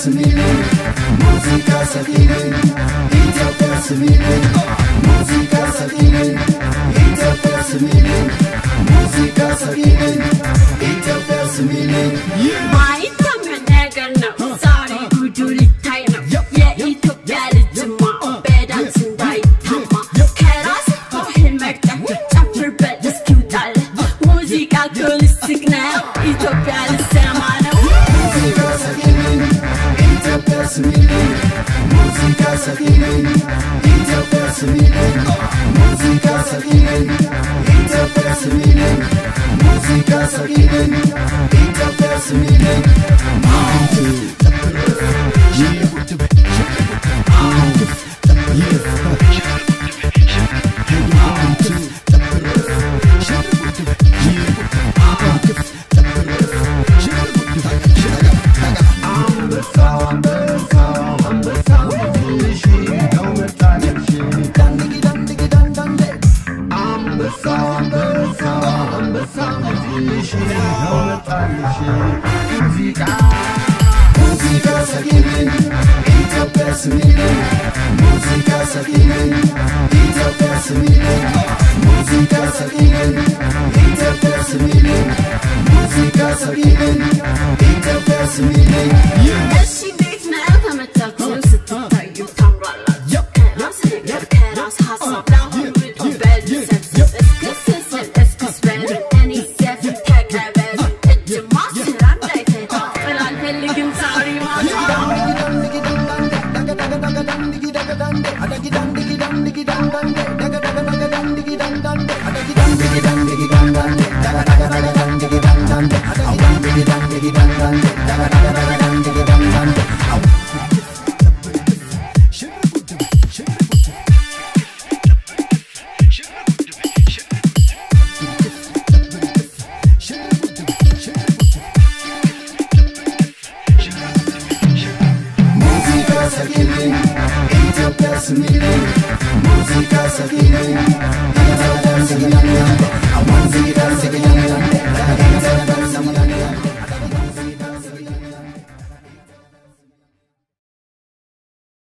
smiling, musica smiling, Ethiopia smiling, musica smiling, Ethiopia smiling, musica smiling, Ethiopia smiling. My tamar ነገር ነው ዛሬ ጉዱ ሊታይ ነው የኢትዮጵያ ልጅማ በዳንስ እንዳይታማ ከራስ ባህል መርጠህ ጨፍርበት እስኪውጣል ሙዚቃ ክልስክ ነው ኢትዮጵያ ልሰማ ነው Musica smiling, Ethiopia smiling, musica smiling, Ethiopia smiling, musica smiling, Ethiopia smiling, musica smiling, Ethiopia smiling. Musica smiling, Ethiopia smiling, musica smiling, Ethiopia smiling, musica smiling, Ethiopia smiling, musica smiling, Ethiopia smiling. እሺ እንዴት ነው ተመቻችሁ ስትታዩ ታምራላችሁ ከራስ ነገር ከራስ ሀሳብ ለአሁን ውጡ በልሰብሰብ እስክስስል እስክስበሉ እኔ ዘፍን ተቀበሉ እጅማ ስራ እንዳይፈታ ጥል አልፈልግም ዛሬ Musica smiling, Ethiopia smiling, musica smiling.